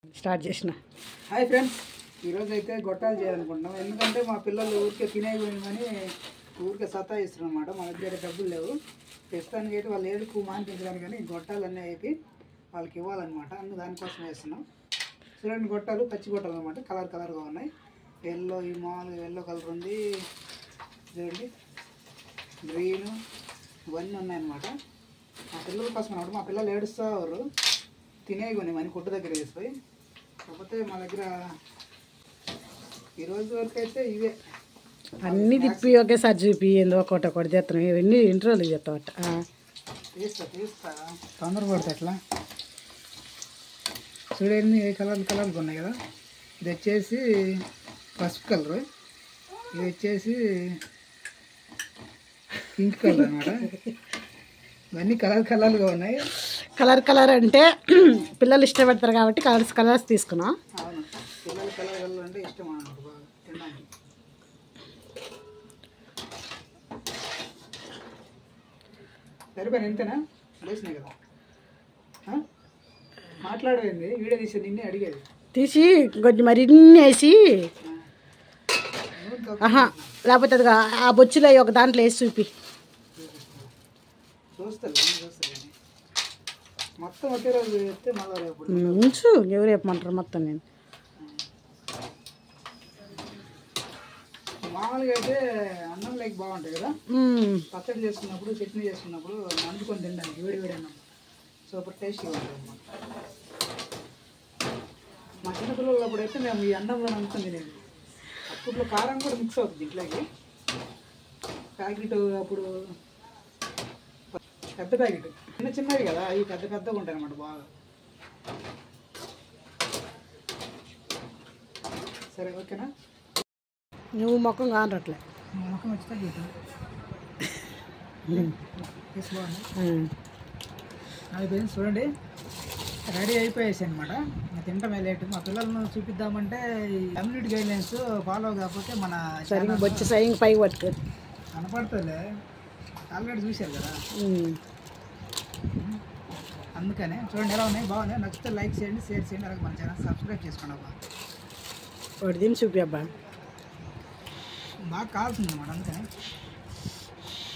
Start చేసిన. Hi friends, ఈరోజు అయితే గొట్టాలు చేయాలనుకుంటున్నాం. ఎందుకంటే మా పిల్లలు ఊరికే తినేయమని ఊరికే సతాయిస్తున్నారు అన్నమాట. మా దగ్గర డబ్బులు లేవు. ప్రస్తుతానికి అయితే వాళ్ళు ఏడుకు మానిపించడానికి కానీ గొట్టాలన్నీ అయిపోయి వాళ్ళకి ఇవ్వాలన్నమాట. దానికోసం వేస్తున్నాం. చూడండి, గొట్టాలు పచ్చి గొట్టాలు అనమాట. కలర్ కలర్గా ఉన్నాయి. ఎల్లో, ఈ మామూలుగా ఎల్లో కలర్ ఉంది. చూడండి, గ్రీను, ఇవన్నీ ఉన్నాయన్నమాట. మా పిల్లల కోసం అనమాట. మా పిల్లలు ఏడుస్తారు తినేయకొని మని కొట్టు దగ్గర వేసిపోయి. కాకపోతే మా దగ్గర ఈరోజు వరకు అయితే ఇవే అన్నీ తిప్పి ఒకేసారి చూపి ఏందో ఒకటి చేస్తాం. ఇవన్నీ ఇంట్రోలు చేస్తామట. తీస్తా తొందరపడితే ఎట్లా. చూడండి, ఏ కలర్లు ఉన్నాయి కదా. ఇది వచ్చేసి పసుపు కలరు, ఇది వచ్చేసి పింక్ కలర్ అనమాట. ఇవన్నీ కలర్గా ఉన్నాయి. కలర్ అంటే పిల్లలు ఇష్టపడతారు కాబట్టి కలర్స్ తీసుకున్నాం. అవును, పిల్లలు కలర్ అంటే ఇష్టం అన్నమాట బాగా తినడానికి. సరిపోయిన ఎంతేనా వేసినాయి కదా. మాట్లాడేది వీడియో తీసి నిన్నే అడిగేది. తీసి కొంచెం మరిన్ని వేసి, లేకపోతే అది ఆ బొచ్చులో ఒక దాంట్లో వేసి చూపి. చూస్తారు మొత్తం ఒకే రోజు వేస్తే మళ్ళీ ఉంచు, ఎవరు చెప్పమంటారు మొత్తం. నేను మామూలుగా అయితే అన్నం లేక బాగుంటాయి కదా. పచ్చడి చేసుకున్నప్పుడు, చట్నీ చేసుకున్నప్పుడు అందుకొని తినడానికి వేడి అన్నం సూపర్ టేస్టీగా ఉంటుంది అన్నమాట. మా చిన్నపిల్లలు అప్పుడైతే మేము ఈ అన్నంలో అనుకుని తినేది. అప్పట్లో కారం కూడా మిక్స్ అవుతుంది ఇంట్లోకి. ప్యాకెట్ అప్పుడు పెద్ద ప్యాకెట్, చిన్నవి కదా, అవి పెద్దగా ఉంటాయి అన్నమాట బాగా. సరే, ఓకేనా. నువ్వు మొక్కం కానట్లే మొక్కం వచ్చితే అయిపోయింది. చూడండి, రెడీ అయిపోయేసి అనమాట. తింటమే లేట్. మా పిల్లలను చూపిద్దామంటే కమ్యూనిటీ గైడ్లైన్స్ ఫాలో కాకపోతే మన సరిగ్గా వచ్చి సరిగ్గా పైకి పట్టుకో కనపడుతుందిలే. ఆల్రెడీ చూశారు కదా, అందుకనే. చూడండి ఎలా ఉన్నాయి, బాగున్నాయి. నచ్చితే లైక్ చేయండి, షేర్ చేయండి, అలాగే మన ఛానల్ సబ్స్క్రైబ్ చేసుకోండి అబ్బా. ఒకటి దీన్ని చూపి అబ్బా. బాగా కావాల్సింది అన్నమాట, అందుకనే.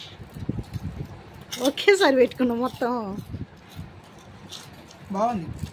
ఒకేసారి పెట్టుకున్నాం మొత్తం. బాగుంది.